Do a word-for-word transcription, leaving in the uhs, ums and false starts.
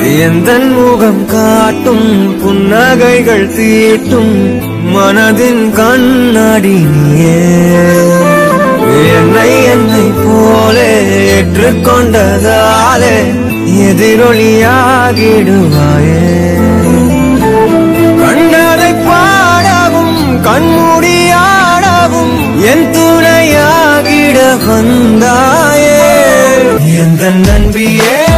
எந்தன் முகம் காட்டும் புன்னகைகள் தீட்டும் மனதின் கண்ணாடி நீயே என்னை என்னை போலே ஏற்றுக்கொண்டதாலே எதிரொலியாகிடுவாயே கண்டதை பாடவும் கண்மூடியாடவும் என் துணையாகிட வந்தாயே எந்த நண்பியே